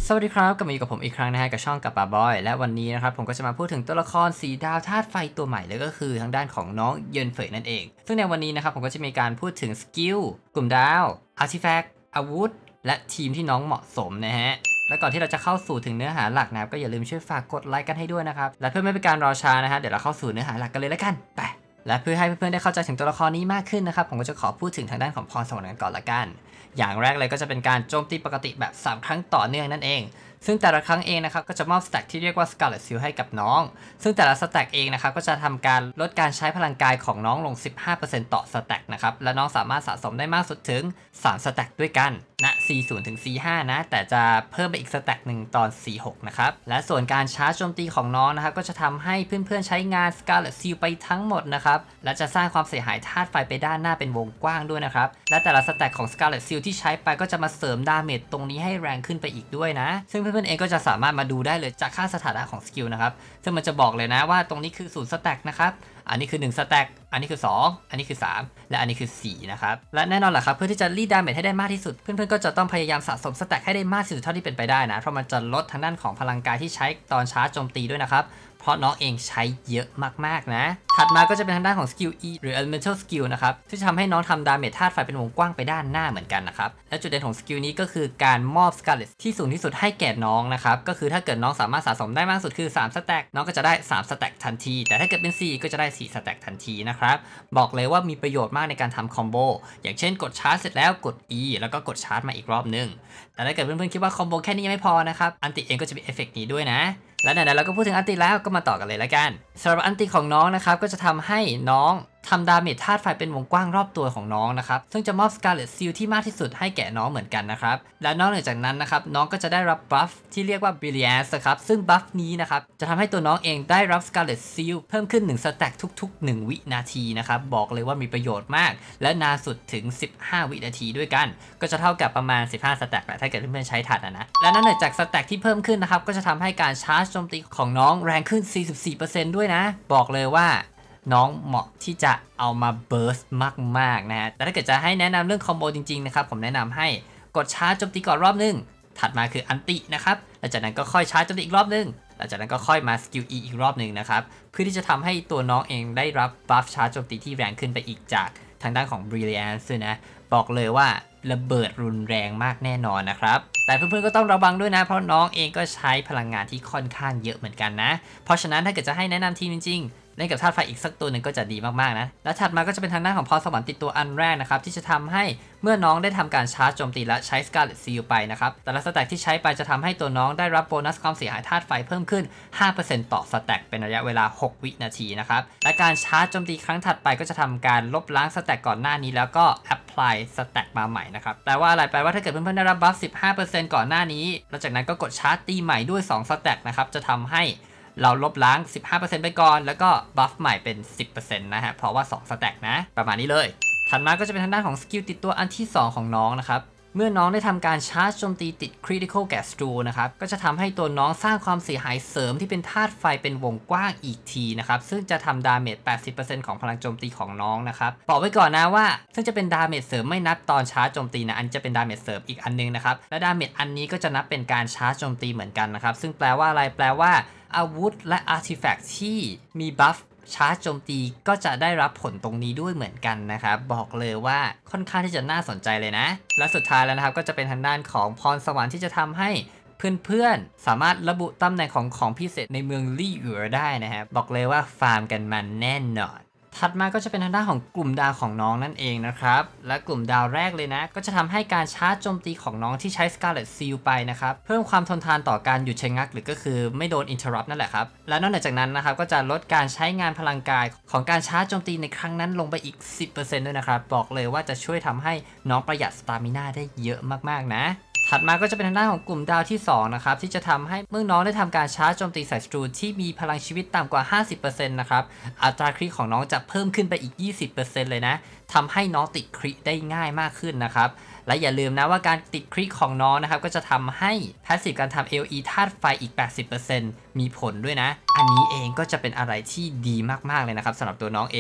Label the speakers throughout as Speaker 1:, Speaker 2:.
Speaker 1: สวัสดีครับกลับมาอยู่กับผมอีกครั้งนะฮะกับช่องกับป่าบอยและวันนี้นะครับผมก็จะมาพูดถึงตัวละครสีดาวธาตุไฟตัวใหม่เลยก็คือทางด้านของน้องเยินเฟยนั่นเองซึ่งในวันนี้นะครับผมก็จะมีการพูดถึงสกิลกลุ่มดาวอาร์ติแฟกต์อาวุธและทีมที่น้องเหมาะสมนะฮะและก่อนที่เราจะเข้าสู่ถึงเนื้อหาหลักนะก็อย่าลืมช่วยฝากกดไลค์กันให้ด้วยนะครับและเพื่อไม่เป็นการรอช้านะฮะเดี๋ยวเราเข้าสู่เนื้อหาหลักกันเลยละกันไปและเพื่อให้เพื่อนๆได้เข้าใจถึงตัวละครนี้มากขึ้นนะครับผมก็จะขอพูดถึงทางด้านของพรสวรรค์กันก่อนละกันอย่างแรกเลยก็จะเป็นการโจมตีปกติแบบ3ครั้งต่อเนื่องนั่นเองซึ่งแต่ละครั้งเองนะครับก็จะมอบสแต็กที่เรียกว่า Scarlet Seal ให้กับน้องซึ่งแต่ละสแต็กเองนะครับก็จะทำการลดการใช้พลังกายของน้องลง 15% ต่อสแต็กนะครับและน้องสามารถสะสมได้มากสุดถึง3สแต็กด้วยกันณ C0 ถึง C5 นะแต่จะเพิ่มไปอีกสแต็กหนึ่งตอน C6 นะครับและส่วนการชาร์จโจมตีของน้องนะครับก็จะทำให้เพื่อนๆใช้งาน Scarlet Seal ไปทั้งหมดนะครับและจะสร้างความเสียหายธาตุไฟไปด้านหน้าเป็นวงกว้างด้วยนะครับและแต่ละสแต็กของ Scarlet Seal ที่ใช้ไปก็จะมาเสริมดาเมจตรงนี้ให้แรงขึ้นไปอีกด้วยนะซึ่งเพื่อนๆเองก็จะสามารถมาดูได้เลยจากค่าสถานะของสกิลนะครับซึ่งมันจะบอกเลยนะว่าตรงนี้คือ0สแต็กนะครับอันนี้คือ1สแต็กอันนี้คือ2อันนี้คือ3และอันนี้คือ4นะครับและแน่นอนแหละครับเพื่อที่จะรีดดาเมจให้ได้มากที่สุดเพื่อนๆก็จะต้องพยายามสะสมสแต็กให้ได้มากที่สุดเท่าที่เป็นไปได้นะเพราะมันจะลดทางด้านของพลังกายที่ใช้ตอนชาร์จโจมตีด้วยนะครับเพราะน้องเองใช้เยอะมากๆนะถัดมาก็จะเป็นทางด้านของสกิล E หรือ Elemental Skill นะครับที่จะทำให้น้องทำดาเมจธาตุไฟเป็นวงกว้างไปด้านหน้าเหมือนกันนะครับและจุดเด่นของสกิลนี้ก็คือการมอบ Scarlet ที่สูงที่สุดให้แก่น้องนะครับก็คือถ้าเกิดน้องสามารถสะสมได้มากสุดคือ3สแต็กน้องก็จะได้3สแต็กทันทีแต่ถ้าเกิดเป็น4ก็จะได้4สแต็กทันทีนะครับบอกเลยว่ามีประโยชน์มากในการทำคอมโบอย่างเช่นกดชาร์จเสร็จแล้วกด E แล้วก็กดชาร์จมาอีกรอบนึงแต่ถ้าเกิดเพื่อนๆคิดว่าคอมโบแค่นี้ยังไม่พอนะครับอันติเองก็จะมีเอฟเฟกต์นี้ด้วยนะและไหนๆเราก็พูดถึงอันติแล้วก็มาต่อกันเลยละกันสำหรับอันติของน้องนะครับก็จะทำให้น้องทำดาเมจธาตุไฟเป็นวงกว้างรอบตัวของน้องนะครับซึ่งจะมอบ Scarlet Seal ที่มากที่สุดให้แก่น้องเหมือนกันนะครับและนอกจากนั้นนะครับน้องก็จะได้รับบัฟที่เรียกว่า Brilliance นะครับซึ่งบัฟนี้นะครับจะทำให้ตัวน้องเองได้รับ Scarlet Seal เพิ่มขึ้น1สแต็กทุกๆ1วินาทีนะครับบอกเลยว่ามีประโยชน์มากและนานสุดถึง15วินาทีด้วยกันก็จะเท่ากับประมาณ15สแต็กแหละถ้าเกิดเพื่อนๆใช้ทันนะและนอกจากสแต็กที่เพิ่มขึ้นนะครับก็จะทำให้การชาร์จโจมตีของน้องแรงขึ้น 44% ด้วยนะบอกเลยว่าน้องเหมาะที่จะเอามาเบิร์สมากๆนะฮะแต่ถ้าเกิดจะให้แนะนำเรื่องคอมโบจริงๆนะครับผมแนะนำให้กดชาร์จโจมตีก่อนรอบนึงถัดมาคืออันตินะครับหลังจากนั้นก็ค่อยชาร์จโจมตีอีกรอบนึงหลังจากนั้นก็ค่อยมาสกิล E อีกรอบนึงนะครับเพื่อที่จะทำให้ตัวน้องเองได้รับบัฟชาร์จโจมตีที่แรงขึ้นไปอีกจากทางด้านของ Brilliance นะบอกเลยว่าระเบิดรุนแรงมากแน่นอนนะครับแต่เพื่อนๆก็ต้องระวังด้วยนะเพราะน้องเองก็ใช้พลังงานที่ค่อนข้างเยอะเหมือนกันนะเพราะฉะนั้นถ้าเกิดจะให้แนะนำทีมจริงๆเล่นกับธาตุไฟอีกสักตัวหนึ่งก็จะดีมากๆนะและถัดมาก็จะเป็นทางด้านของพรสวรรค์ติดตัวอันแรกนะครับที่จะทำให้เมื่อน้องได้ทำการชาร์จโจมตีและใช้ Scarlet Seal ไปนะครับแต่ละสแต็กที่ใช้ไปจะทำให้ตัวน้องได้รับโบนัสความเสียหายธาตุไฟเพิ่มขึ้น 5% ต่อสแต็กเป็นระยะเวลา6วินาทีนะครับและการชาร์จโจมตีครั้งถัดไปก็จะทำการลบล้างสแต็กก่อนหน้านี้แล้วก็แอพพลายสแต็กมาใหม่นะครับแปลว่าอะไรแปลว่าถ้าเกิดเพื่อนๆได้รับบัฟ 15% ก่อนหน้านี้แล้วจากนั้นก็กดชาร์จตีใหม่ด้วย2สแต็กนะครับจะทำให้เราลบล้าง 15% ไปก่อนแล้วก็บัฟใหม่เป็น 10% นะฮะเพราะว่า2สแต็กนะประมาณนี้เลยถัดมาก็จะเป็นทางด้านของสกิลติดตัวอันที่2ของน้องนะครับเมื่อน้องได้ทำการชาร์จโจมตีติด Critical แก่ศัตรูนะครับก็จะทำให้ตัวน้องสร้างความเสียหายเสริมที่เป็นธาตุไฟเป็นวงกว้างอีกทีนะครับซึ่งจะทำดาเมจ 80% ของพลังโจมตีของน้องนะครับบอกไว้ก่อนนะว่าซึ่งจะเป็นดาเมจเสริมไม่นับตอนชาร์จโจมตีนะอันนี้จะเป็นดาเมจเสริมอีกอันนึงนะครับและดาเมจอันนี้ก็จะนับเป็นการชาร์จโจมตีเหมือนกันนะครับซึ่งแปลว่าอะไรแปลว่าอาวุธและอาร์ติแฟกต์ที่มีบัฟชาร์จโจมตีก็จะได้รับผลตรงนี้ด้วยเหมือนกันนะครับบอกเลยว่าค่อนข้างที่จะน่าสนใจเลยนะและสุดท้ายแล้วนะครับก็จะเป็นทางด้านของพรสวรรค์ที่จะทำให้เพื่อนๆสามารถระบุตำแหน่งของพิเศษในเมืองลี่หยัวได้นะครับบอกเลยว่าฟาร์มกันมันแน่นอนถัดมาก็จะเป็นทางด้านของกลุ่มดาวของน้องนั่นเองนะครับและกลุ่มดาวแรกเลยนะก็จะทำให้การชาร์จโจมตีของน้องที่ใช้ Scarlet Seal ไปนะครับเพิ่มความทนทานต่อการหยุดชะงักหรือก็คือไม่โดน interrupt นั่นแหละครับและนอกจากนั้นนะครับก็จะลดการใช้งานพลังกายของการชาร์จโจมตีในครั้งนั้นลงไปอีก 10% ด้วยนะครับบอกเลยว่าจะช่วยทำให้น้องประหยัดสตามิน่าได้เยอะมากๆนะถัดมาก็จะเป็นทางด้านของกลุ่มดาวที่2นะครับที่จะทำให้เมื่อน้องได้ทำการชาร์จโจมตีใส่ศัตรูที่มีพลังชีวิตต่ำกว่า 50% นะครับอัตราคริของน้องจะเพิ่มขึ้นไปอีก 20% เลยนะทำให้น้องติดคริได้ง่ายมากขึ้นนะครับและอย่าลืมนะว่าการติดคริของน้องนะครับก็จะทำให้แพสซีฟการทำ AoE ธาตุไฟอีก 80% มีผลด้วยนะอันนี้เองก็จะเป็นอะไรที่ดีมากๆเลยนะครับสำหรับตัวน้องเอง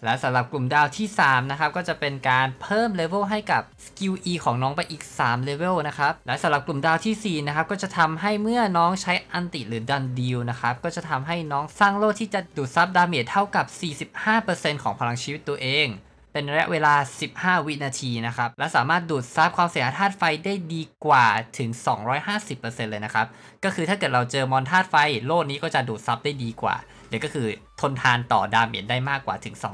Speaker 1: และสำหรับกลุ่มดาวที่3นะครับก็จะเป็นการเพิ่มเลเวลให้กับสกิล E ของน้องไปอีก3เลเวลนะครับและสำหรับกลุ่มดาวที่4นะครับก็จะทำให้เมื่อน้องใช้อันติหรือดันดิลนะครับก็จะทำให้น้องสร้างโล่ที่จะดูดซับดาเมจเท่ากับ 45% ของพลังชีวิตตัวเองเป็นระยะเวลา15วินาทีนะครับและสามารถดูดซับความเสียหายธาตุไฟได้ดีกว่าถึง 250% เลยนะครับก็คือถ้าเกิดเราเจอมอนธาตุไฟโล่นี้ก็จะดูดซับได้ดีกว่าหรือก็คือทนทานต่อดาเมจได้มากกว่าถึง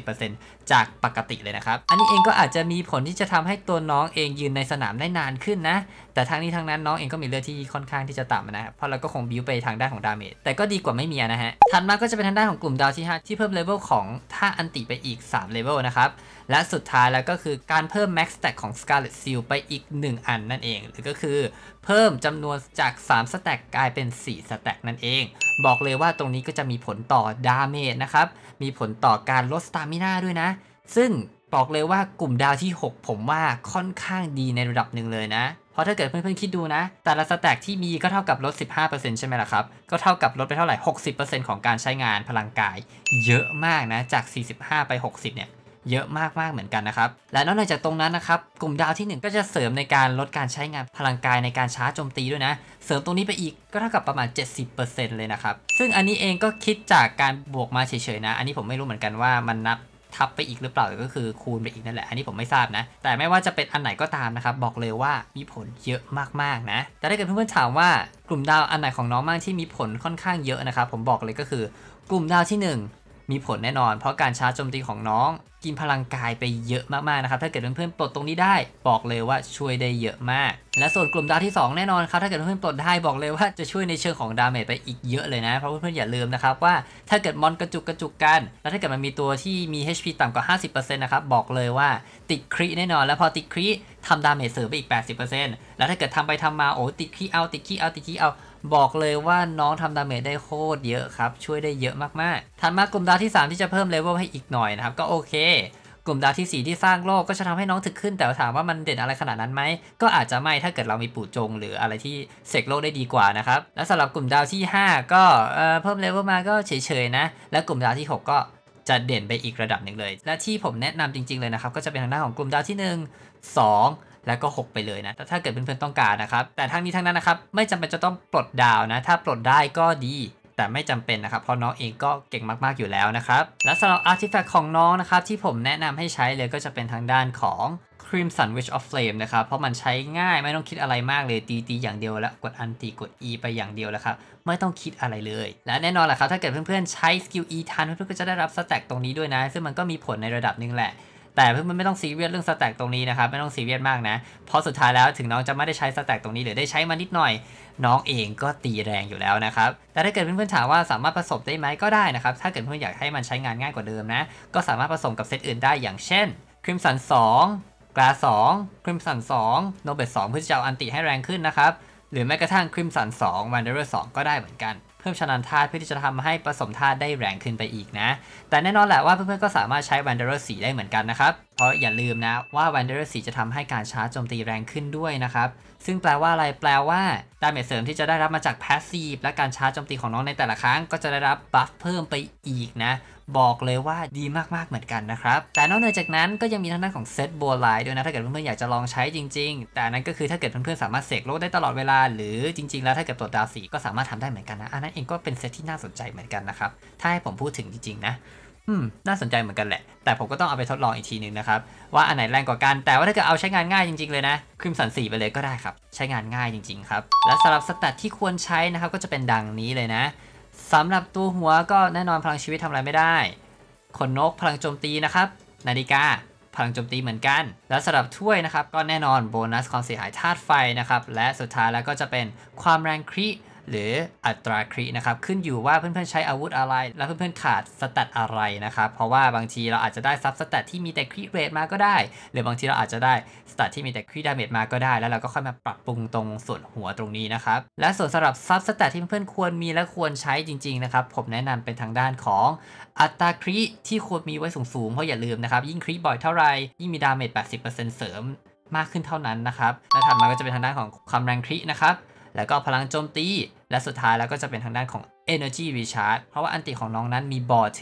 Speaker 1: 250% จากปกติเลยนะครับอันนี้เองก็อาจจะมีผลที่จะทำให้ตัวน้องเองยืนในสนามได้นานขึ้นนะแต่ทั้งนี้ทั้งนั้นน้องเองก็มีเลือดที่ค่อนข้างที่จะต่ำนะครับเพราะเราก็คงบิวไปทางด้านของดาเมจแต่ก็ดีกว่าไม่มีนะฮะถัดมาก็จะเป็นทางด้านของกลุ่มดาวที่5ที่เพิ่มเลเวลของท่าอันติไปอีก3เลเวลนะครับและสุดท้ายแล้วก็คือการเพิ่ม Max Stack ของ Scarlet Seal ไปอีก1อันนั่นเองหรือก็คือเพิ่มจำนวนจาก3 สแต็กกลายเป็น4 สแต็กนั่นเองบอกเลยว่าตรงนี้ก็จะมีผลต่อดาเมจนะครับมีผลต่อการลดสตามิน่าด้วยนะซึ่งบอกเลยว่ากลุ่มดาวที่6ผมว่าค่อนข้างดีในระดับหนึ่งเลยนะเพราะถ้าเกิดเพื่อนๆคิดดูนะแต่ละสแต็กที่มีก็เท่ากับลด 15% ใช่ไหมล่ะครับก็เท่ากับลดไปเท่าไหร่ 60% ของการใช้งานพลังกายเยอะมากนะจาก45ไป60เนี่ยเยอะมากๆเหมือนกันนะครับและนอกจากตรงนั้นนะครับกลุ่มดาวที่1ก็จะเสริมในการลดการใช้งานพลังกายในการชาร์จโจมตีด้วยนะเสริมตรงนี้ไปอีกก็เท่ากับประมาณ 70% เลยนะครับซึ่งอันนี้เองก็คิดจากการบวกมาเฉยๆนะอันนี้ผมไม่รู้เหมือนกันว่ามันนับทับไปอีกหรือเปล่าก็คือคูณไปอีกนั่นแหละอันนี้ผมไม่ทราบนะแต่ไม่ว่าจะเป็นอันไหนก็ตามนะครับบอกเลยว่ามีผลเยอะมากๆนะแต่ถ้าเกิดเพื่อนๆถามว่ากลุ่มดาวอันไหนของน้องบ้างที่มีผลค่อนข้างเยอะนะครับผมบอกเลยก็คือกลุ่มดาวที่1มีผลแน่นอนเพราะการชาร์จโจมตีของน้องกินพลังกายไปเยอะมากๆนะครับถ้าเกิดเพื่อนๆปลดตรงนี้ได้บอกเลยว่าช่วยได้เยอะมากและส่วนกลุ่มดาวที่2แน่นอนครับถ้าเกิดเพื่อนๆปลดได้บอกเลยว่าจะช่วยในเชิงของดาเมจไปอีกเยอะเลยนะเพราะเพื่อนๆอย่าลืมนะครับว่าถ้าเกิดมอนกระจุกกันแล้วถ้าเกิดมันมีตัวที่มี HP ต่ำกว่า 50% นะครับบอกเลยว่าติดคริแน่นอนแล้วพอติดคริทำดาเมจเสริมไปอีก 80% แล้วถ้าเกิดทำไปทำมาโอ้ติดคริเอาบอกเลยว่าน้องทำดาเมจได้โคตรเยอะครับช่วยได้เยอะมากๆถัดมากลุ่มดาวที่3ที่จะเพิ่มเลเวลให้อีกหน่อยนะครับก็โอเคกลุ่มดาวที่4ที่สร้างโลกก็จะทำให้น้องถึกขึ้นแต่ถามว่ามันเด่นอะไรขนาดนั้นไหมก็อาจจะไม่ถ้าเกิดเรามีปู่จงหรืออะไรที่เสกโลกได้ดีกว่านะครับและสำหรับกลุ่มดาวที่5ก็เพิ่มเลเวลมาก็เฉยๆนะและกลุ่มดาวที่6ก็จะเด่นไปอีกระดับหนึ่งเลยและที่ผมแนะนำจริงๆเลยนะครับก็จะเป็นทางด้านของกลุ่มดาวที่1 2แล้วก็6ไปเลยนะถ้าเกิดเพื่อนๆต้องการนะครับแต่ทั้งนี้ทั้งนั้นนะครับไม่จำเป็นจะต้องปลดดาวนะถ้าปลดได้ก็ดีแต่ไม่จำเป็นนะครับเพราะน้องเองก็เก่งมากๆอยู่แล้วนะครับและสำหรับอาร์ติแฟกต์ของน้องนะครับที่ผมแนะนำให้ใช้เลยก็จะเป็นทางด้านของ Crimson Witch of Flame นะครับเพราะมันใช้ง่ายไม่ต้องคิดอะไรมากเลยตีอย่างเดียวแล้วกดอันตีกด E ไปอย่างเดียวแล้วครับไม่ต้องคิดอะไรเลยและแน่นอนแหละครับถ้าเกิดเพื่อนๆใช้สกิล E ทันเพื่อนๆก็จะได้รับสแต็กตรงนี้ด้วยนะซึ่งมันก็มีผลในระดับนึงแหละแต่เพื่อนๆไม่ต้องซีเรียสเรื่องสแต็กตรงนี้นะครับไม่ต้องซีเรียสมากนะเพราะสุดท้ายแล้วถึงน้องจะไม่ได้ใช้สแต็กตรงนี้หรือได้ใช้มานิดหน่อยน้องเองก็ตีแรงอยู่แล้วนะครับแต่ถ้าเกิดเพื่อนๆถามว่าสามารถผสมได้ไหมก็ได้นะครับถ้าเกิดเพื่อนอยากให้มันใช้งานง่ายกว่าเดิมนะก็สามารถผสมกับเซตอื่นได้อย่างเช่น Crimson 2 Glass 2 Crimson 2 Nobel 2เพื่อจะเอาอันติให้แรงขึ้นนะครับหรือแม้กระทั่ง Crimson 2 Wanderer 2ก็ได้เหมือนกันเพิ่มชนันธาตุเพื่อที่จะทำให้ผสมธาตุได้แรงขึ้นไปอีกนะแต่แน่นอนแหละว่าเพื่อนๆก็สามารถใช้ Wanderer 4 ได้เหมือนกันนะครับเพราะอย่าลืมนะว่า Wanderer 4 จะทำให้การชาร์จโจมตีแรงขึ้นด้วยนะครับซึ่งแปลว่าอะไรแปลว่าดาเมจเสริมที่จะได้รับมาจาก Passive และการชาร์จโจมตีของน้องในแต่ละครั้งก็จะได้รับบัฟเพิ่มไปอีกนะบอกเลยว่าดีมากๆเหมือนกันนะครับแต่นอกเหนือจากนั้นก็ยังมีทางด้านของเซตโบไลท์ด้วยนะถ้าเกิดเพื่อนๆอยากจะลองใช้จริงๆแต่นั้นก็คือถ้าเกิดเพื่อนๆสามารถเสกโลกได้ตลอดเวลาหรือจริงๆแล้วถ้าเกิดตัวดาวสีก็สามารถทำได้เหมือนกันนะอันนั้นเองก็เป็นเซตที่น่าสนใจเหมือนกันนะครับถ้าให้ผมพูดถึงจริงๆนะน่าสนใจเหมือนกันแหละแต่ผมก็ต้องเอาไปทดลองอีกทีนึงนะครับว่าอันไหนแรงกว่ากันแต่ว่าถ้าเกิดเอาใช้งานง่ายจริงๆเลยนะCrimson 4ไปเลยก็ได้ครับใช้งานง่ายจริงๆครับและสำหรับสแตทที่ควรใช้นะครับก็จะเป็นดังนี้เลยนะสำหรับตัวหัวก็แน่นอนพลังชีวิตทำอะไรไม่ได้ขนนกพลังโจมตีนะครับนาฬิกาพลังโจมตีเหมือนกันและสำหรับถ้วยนะครับก็แน่นอนโบนัสความเสียหายธาตุไฟนะครับและสุดท้ายแล้วก็จะเป็นความแรงคริหรืออัตราครินะครับขึ้นอยู่ว่าเพื่อนๆใช้อาวุธอะไรและเพื่อนๆขาดสแตทอะไรนะครับเพราะว่าบางทีเราอาจจะได้ซับสแตทที่มีแต่คริเรทมาก็ได้หรือบางทีเราอาจจะได้สแตทที่มีแต่คริดาเมจมาก็ได้แล้วเราก็ค่อยมาปรับปรุงตรงส่วนหัวตรงนี้นะครับและส่วนสำหรับซับสแตทที่เพื่อนๆควรมีและควรใช้จริงๆนะครับผมแนะนำเป็นทางด้านของอัตราคริที่ควรมีไว้สูงๆเพราะอย่าลืมนะครับยิ่งคริบ่อยเท่าไรยิ่งมีดาเมจ 80% เสริมมากขึ้นเท่านั้นนะครับและถัดมาก็จะเป็นทางด้านของความแรงครินะครับแล้วก็พลังโจมตีและสุดท้ายแล้วก็จะเป็นทางด้านของ Energy Recharge เพราะว่าอันติของน้องนั้นมีบอร์ดถึง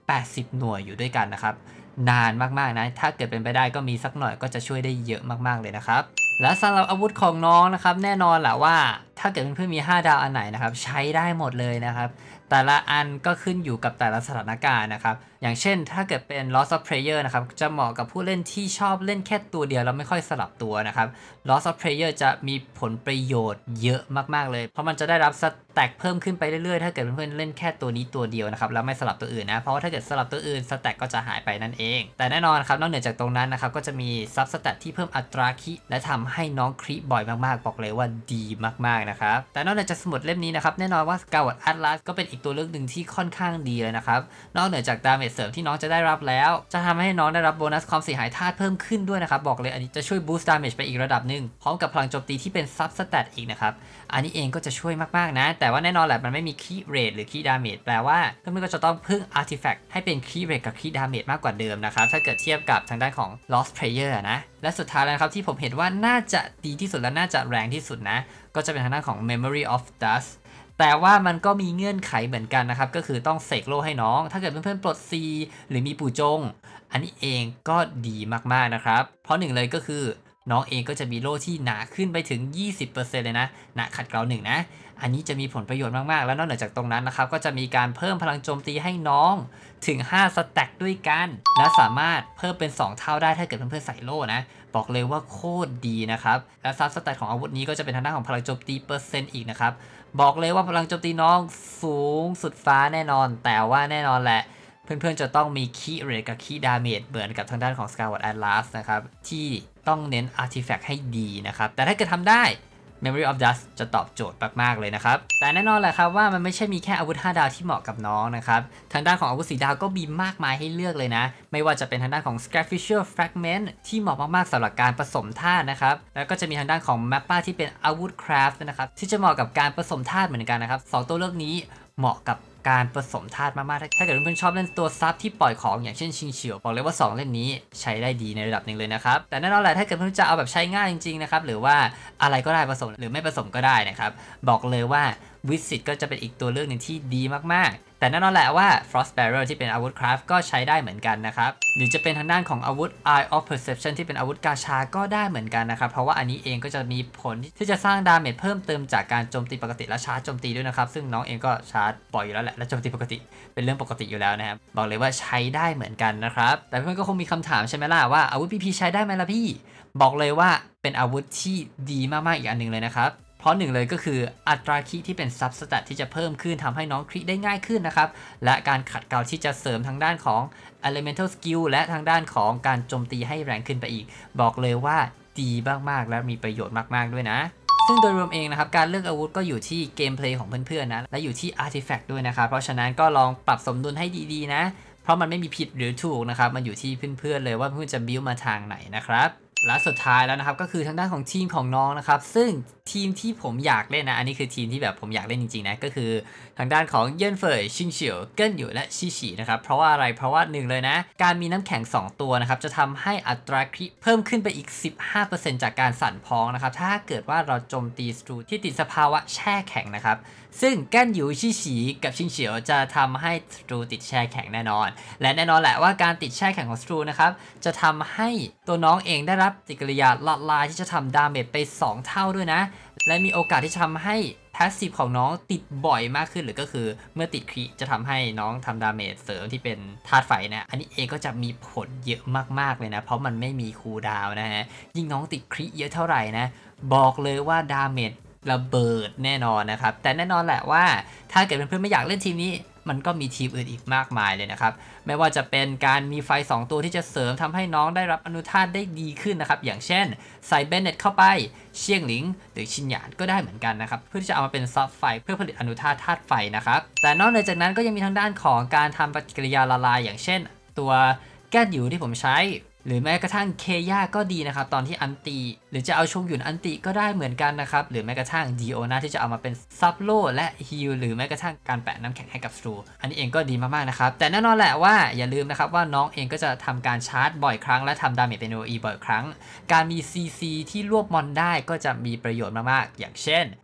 Speaker 1: 80 หน่วยอยู่ด้วยกันนะครับนานมากๆนะถ้าเกิดเป็นไปได้ก็มีสักหน่อยก็จะช่วยได้เยอะมากๆเลยนะครับและสำหรับอาวุธของน้องนะครับแน่นอนแหละว่าถ้าเกิดเพื่อนๆมี5 ดาวอันไหนนะครับใช้ได้หมดเลยนะครับแต่ละอันก็ขึ้นอยู่กับแต่ละสถานการณ์นะครับอย่างเช่นถ้าเกิดเป็น Lost of Prayer นะครับจะเหมาะกับผู้เล่นที่ชอบเล่นแค่ตัวเดียวแล้วไม่ค่อยสลับตัวนะครับ Lost of Prayer จะมีผลประโยชน์เยอะมากๆเลยเพราะมันจะได้รับสแต็กเพิ่มขึ้นไปเรื่อยๆถ้าเกิดเพื่อนๆเล่นแค่ตัวนี้ตัวเดียวนะครับแล้วไม่สลับตัวอื่นนะเพราะว่าถ้าเกิดสลับตัวอื่นสแต็กก็จะหายไปนั่นเองแต่แน่นอนครับนอกเหนือจากตรงนั้นนะครับก็จะมีซับสแตทที่เพิ่มอัตราคิและทำให้น้องคริบ่อยมากๆบอกเลยว่าดีมากๆนะครับแต่นอกจากสมุดเล่มนี้นะครับแน่นอนว่า Skyward Atlas ก็เป็นอีกตัวเลือกหนึ่งที่ค่อนข้างดีเลยนะครับนอกเหนือจากดาเมจเสริมที่น้องจะได้รับแล้วจะทำให้น้องได้รับโบนัสความเสียหายธาตุเพิ่มขึ้นด้วยนะครับบอกเลยอันนี้จะช่วยบูสต์ดาเมจไปอีกระดับหนึ่งพร้อมกับพลังโจมตีที่เป็นซับสแตทอีกนะครับอันนี้เองก็จะช่วยมากๆนะแต่ว่าแน่นอนแหละมันไม่มีคีย์เรทหรือคีย์ดาเมจแปลว่าเพื่อนๆก็จะต้องพึ่งอาร์ติแฟกต์ให้เป็นคีย์เรทกับคีย์ดาเมจมากกว่าเดิมนะครับถ้าเกิดเทียบกับทางด้านของ Lost Prayer นะและสุดท้ายแล้วครับที่ผมเห็นว่าน่าจะดีที่สุดและน่าจะแรงที่สุดนะก็จะเป็นทางด้านของ Memory of Dust แต่ว่ามันก็มีเงื่อนไขเหมือนกันนะครับก็คือต้องเสกโล่ให้น้องถ้าเกิดเพื่อนๆปลด C หรือมีปู่จงอันนี้เองก็ดีมากๆนะครับเพราะหนึ่งเลยก็คือน้องเองก็จะมีโล่ที่หนาขึ้นไปถึง 20% เลยนะหนาขัดเกลาหนึ่งนะอันนี้จะมีผลประโยชน์มากๆแล้วนอกเหนือจากตรงนั้นนะครับก็จะมีการเพิ่มพลังโจมตีให้น้องถึง5 สแต็กด้วยกันและสามารถเพิ่มเป็น2 เท่าได้ถ้าเกิดเพื่อนๆใส่โล่นะบอกเลยว่าโคตรดีนะครับและซับสแตทของอาวุธนี้ก็จะเป็นทางด้านของพลังโจมตีเปอร์เซ็นต์อีกนะครับบอกเลยว่าพลังโจมตีน้องสูงสุดฟ้าแน่นอนแต่ว่าแน่นอนแหละเพื่อนๆจะต้องมีคีย์เรทกับคีย์ดาเมจเหมือนกับทางด้านของ Skyward Atlas นะครับที่ต้องเน้นอาร์ติแฟกต์ให้ดีนะครับแต่ถ้าเกิดทำได้ Memory of Dust จะตอบโจทย์มากๆเลยนะครับแต่แน่นอนแหละครับว่ามันไม่ใช่มีแค่อาวุธ5 ดาวที่เหมาะกับน้องนะครับทางด้านของอาวุธ4 ดาวก็มีมากมายให้เลือกเลยนะไม่ว่าจะเป็นทางด้านของ Scrapfisher Fragment ที่เหมาะมากๆสำหรับการผสมธาตุนะครับแล้วก็จะมีทางด้านของ Mappa ที่เป็นอาวุธ Craft นะครับที่จะเหมาะกับการผสมธาตุเหมือนกันนะครับ2 ตัวเลือกนี้เหมาะกับการผสมธาตุมากๆถ้าเกิดเพื่อนๆชอบเล่นตัวซับที่ปล่อยของอย่างเช่นชิงเฉียวบอกเลยว่า2 เล่นนี้ใช้ได้ดีในระดับหนึ่งเลยนะครับแต่แน่นอนแหละถ้าเกิดเพื่อนๆจะเอาแบบใช้ง่ายจริงๆนะครับหรือว่าอะไรก็ได้ผสมหรือไม่ผสมก็ได้นะครับบอกเลยว่าวิสิตก็จะเป็นอีกตัวเลือกหนึ่งที่ดีมากๆแต่แน่นอนแหละว่า Frost Barrier ที่เป็นอาวุธ Craft ก็ใช้ได้เหมือนกันนะครับหรือจะเป็นทางด้านของอาวุธ Eye of Perception ที่เป็นอาวุธกาชาก็ได้เหมือนกันนะครับเพราะว่าอันนี้เองก็จะมีผลที่จะสร้างดาเมจเพิ่มเติมจากการโจมตีปกติและชาร์จโจมตีด้วยนะครับซึ่งน้องเองก็ชาร์จปล่อยอยู่แล้วแหละและโจมตีปกติเป็นเรื่องปกติอยู่แล้วนะครับบอกเลยว่าใช้ได้เหมือนกันนะครับแต่เพื่อนก็คงมีคำถามใช่ไหมล่ะว่าอาวุธ PP ใช้ได้ไหมล่ะพี่บอกเลยว่าเป็นอาวุธที่ดีมากๆอีกอันหนึ่งเลยนะครับเพราะหนึ่งเลยก็คืออัตราคริที่เป็นซับสแตทที่จะเพิ่มขึ้นทำให้น้องคริได้ง่ายขึ้นนะครับและการขัดเกลาที่จะเสริมทางด้านของ Elemental Skill และทางด้านของการโจมตีให้แรงขึ้นไปอีกบอกเลยว่าดีมากๆและมีประโยชน์มากๆด้วยนะซึ่งโดยรวมเองนะครับการเลือกอาวุธก็อยู่ที่เกมเพลย์ของเพื่อนๆนะและอยู่ที่อาร์ติแฟกต์ด้วยนะครับเพราะฉะนั้นก็ลองปรับสมดุลให้ดีๆนะเพราะมันไม่มีผิดหรือถูกนะครับมันอยู่ที่เพื่อนๆเลยว่าเพื่อนจะบิวมาทางไหนนะครับและสุดท้ายแล้วนะครับก็คือทางด้านของทีมของน้องนะครับซึ่งทีมที่ผมอยากเล่นนะอันนี้คือทีมที่แบบผมอยากเล่นจริงๆนะก็คือทางด้านของเยินเฟยชิงเฉียวเกิ้นอยู่และชิฉีนะครับเพราะว่าอะไรเพราะว่าหนึ่งเลยนะการมีน้ำแข็ง2 ตัวนะครับจะทำให้อัตราคริเพิ่มขึ้นไปอีก 15% จากการสั่นพองนะครับถ้าเกิดว่าเราโจมตีศัตรูที่ติดสภาวะแช่แข็งนะครับซึ่งเกิ้นอยู่ชิฉีกับชิงเฉียวจะทำให้ศัตรูติดแช่แข็งแน่นอนและแน่นอนแหละว่าการติดแช่แข็งของศัตรูนะครับจะทำให้ตัวน้องเองได้รับปฏิกิริยาละลายที่จะทำดาเมจไป2 เท่าด้วยนะและมีโอกาสที่จะทำให้พาสซีฟของน้องติดบ่อยมากขึ้นหรือก็คือเมื่อติดคริจะทำให้น้องทำดาเมจเสริมที่เป็นธาตุไฟนะอันนี้เองก็จะมีผลเยอะมากๆเลยนะเพราะมันไม่มีคูลดาวน์นะฮะยิ่งน้องติดคริเยอะเท่าไหร่นะบอกเลยว่าดาเมจระเบิดแน่นอนนะครับแต่แน่นอนแหละว่าถ้าเกิดเพื่อนๆไม่อยากเล่นทีมนี้มันก็มีทีมอื่นอีกมากมายเลยนะครับไม่ว่าจะเป็นการมีไฟ2 ตัวที่จะเสริมทำให้น้องได้รับอนุธาตุได้ดีขึ้นนะครับอย่างเช่นใส่เบนเน็ตเข้าไปเชียงหลิงหรือชินหยานก็ได้เหมือนกันนะครับเพื่อที่จะเอามาเป็นซับไฟเพื่อผลิตอนุธาตุธาตุไฟนะครับแต่นอกเหนือจากนั้นก็ยังมีทางด้านของการทำปฏิกิริยาละลายอย่างเช่นตัวแก้นหยูที่ผมใช้หรือแม้กระทั่งเคย่าก็ดีนะครับตอนที่อันตีหรือจะเอาชงหยุนอันตีก็ได้เหมือนกันนะครับหรือแม้กระทั่งดีโอนาที่จะเอามาเป็นซับโลและฮิลหรือแม้กระทั่งการแปะน้ำแข็งให้กับสตรูอันนี้เองก็ดีมากๆนะครับแต่แน่นอนแหละว่าอย่าลืมนะครับว่าน้องเองก็จะทำการชาร์จบ่อยครั้งและทำดาเมจเป็น AOE บ่อยครั้งการมี CC ที่รวบมอนได้ก็จะมีประโยชน์มากๆอย่างเช่น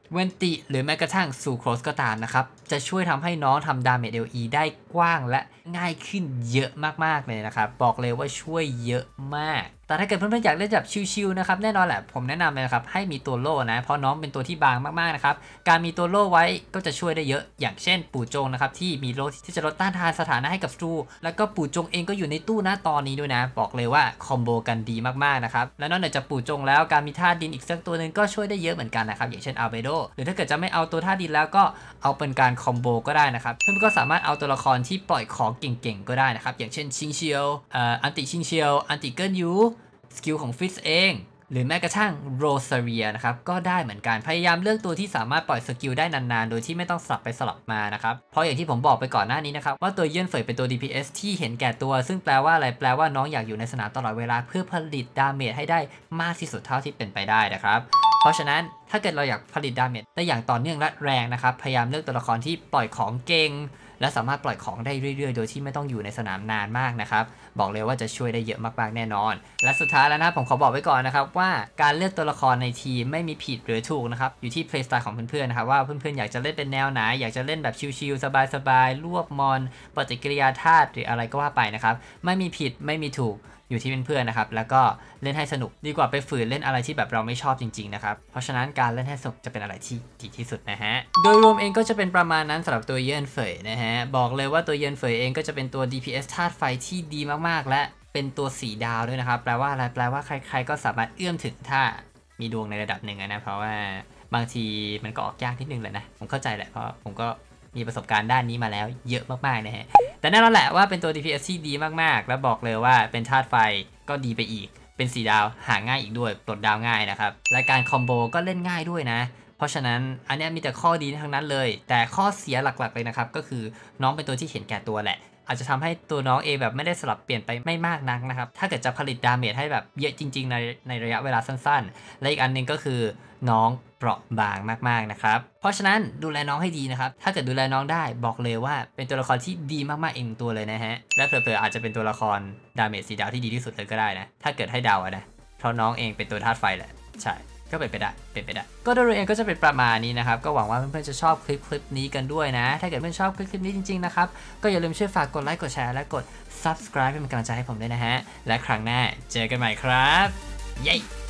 Speaker 1: เวนติหรือแม้กระทั่งซูโครสก็ตามนะครับจะช่วยทำให้น้องทำดาเมจ LE ได้กว้างและง่ายขึ้นเยอะมากๆเลยนะครับบอกเลยว่าช่วยเยอะมากแต่ถ้าเกิดเพื่อนๆอยากเล่นแบบชิลๆนะครับแน่นอนแหละผมแนะนำเลยนะครับให้มีตัวโล่นะเพราะน้องเป็นตัวที่บางมากๆนะครับการมีตัวโล่ไว้ก็จะช่วยได้เยอะอย่างเช่นปู่จงนะครับที่มีโล่ที่จะลดต้านทานสถานะให้กับศัตรูแล้วก็ปู่จงเองก็อยู่ในตู้นะตอนนี้ด้วยนะบอกเลยว่าคอมโบกันดีมากๆนะครับและนอกจากปู่จงแล้วการมีธาตุดินอีกสักตัวนึงก็ช่วยได้เยอะเหมือนกันนะครับอย่างเช่นอัลเบโดหรือถ้าเกิดจะไม่เอาตัวธาตุดินแล้วก็เอาเป็นการคอมโบก็ได้นะครับเพื่อนๆก็สามารถเอาตัวละครที่ปล่อยของเก่งๆก็ได้นะครับอย่างเช่นชิงเชียวอันติชิงเชียวอันติเกิลยูสกิลของฟิสเองหรือแม้กระทั่งโรซาเรียนะครับก็ได้เหมือนกันพยายามเลือกตัวที่สามารถปล่อยสกิลได้นานๆโดยที่ไม่ต้องสลับไปสลับมานะครับเพราะอย่างที่ผมบอกไปก่อนหน้านี้นะครับว่าตัวเยื่นเฟยเป็นตัว DPS ที่เห็นแก่ตัวซึ่งแปลว่าอะไรแปลว่าน้องอยากอยู่ในสนามตลอดเวลาเพื่อผลิตดาเมจให้ได้มากที่สุดเท่าที่เป็นไปได้นะครับเพราะฉะนั้นถ้าเกิดเราอยากผลิตดาเมจได้อย่างต่อเนื่องและแรงนะครับพยายามเลือกตัวละครที่ปล่อยของเก่งและสามารถปล่อยของได้เรื่อยๆโดยที่ไม่ต้องอยู่ในสนามนานมากนะครับบอกเลยว่าจะช่วยได้เยอะมากๆแน่นอนและสุดท้ายแล้วนะผมขอบอกไว้ก่อนนะครับว่าการเลือกตัวละครในทีมไม่มีผิดหรือถูกนะครับอยู่ที่เพลย์สไตล์ของเพื่อนๆนะครับว่าเพื่อนๆอยากจะเล่นเป็นแนวไหนอยากจะเล่นแบบชิลๆสบายๆรวบมอนปฏิกิริยาธาตุหรืออะไรก็ว่าไปนะครับไม่มีผิดไม่มีถูกอยู่ที่เพื่อนๆนะครับแล้วก็เล่นให้สนุกดีกว่าไปฝืนเล่นอะไรที่แบบเราไม่ชอบจริงๆนะครับเพราะฉะนั้นการเล่นให้สนุกจะเป็นอะไรที่ดีที่สุดนะฮะโดยรวมเองก็จะเป็นประมาณนั้นสำหรับตัวเยินเฟยนะฮะบอกเลยว่าตัวเยินเฟยเองก็จะเป็นตัว DPS ธาตุไฟที่ดีมากๆและเป็นตัว4 ดาวด้วยนะครับแปลว่าอะไรแปลว่าใครๆก็สามารถเอื้อมถึงถ้ามีดวงในระดับหนึ่งนะเพราะว่าบางทีมันก็ออกยากนิดนึงแหละนะผมเข้าใจแหละเพราะผมก็มีประสบการณ์ด้านนี้มาแล้วเยอะมากๆนะฮะแต่แน่นอนแหละว่าเป็นตัว DPS ที่ดีมากๆและบอกเลยว่าเป็นธาตุไฟก็ดีไปอีกเป็น4 ดาวหาง่ายอีกด้วยปลดดาวง่ายนะครับและการคอมโบก็เล่นง่ายด้วยนะเพราะฉะนั้นอันนี้มีแต่ข้อดีทั้งนั้นเลยแต่ข้อเสียหลักๆเลยนะครับก็คือน้องเป็นตัวที่เห็นแก่ตัวแหละอาจจะทำให้ตัวน้องเองแบบไม่ได้สลับเปลี่ยนไปไม่มากนักนะครับถ้าเกิดจะผลิตดาเมจให้แบบเยอะจริงๆในระยะเวลาสั้นๆและอีกอันนึงก็คือน้องเปราะบางมากๆนะครับเพราะฉะนั้นดูแลน้องให้ดีนะครับถ้าเกิดดูแลน้องได้บอกเลยว่าเป็นตัวละครที่ดีมากๆเองตัวเลยนะฮะและเผลอๆอาจจะเป็นตัวละครดาเมจ4 ดาวที่ดีที่สุดเลยก็ได้นะถ้าเกิดให้เดานะเพราะน้องเองเป็นตัวธาตุไฟแหละใช่ก็เป็นไปได้ก็โดยรวมเองก็จะเป็นประมาณนี้นะครับก็หวังว่าเพื่อนๆจะชอบคลิปนี้กันด้วยนะถ้าเกิดเพื่อนชอบคลิปนี้จริงๆนะครับก็อย่าลืมช่วยฝากกดไลค์กดแชร์และกด subscribe เป็นกำลังใจให้ผมด้วยนะฮะและครั้งหน้าเจอกันใหม่ครับเย้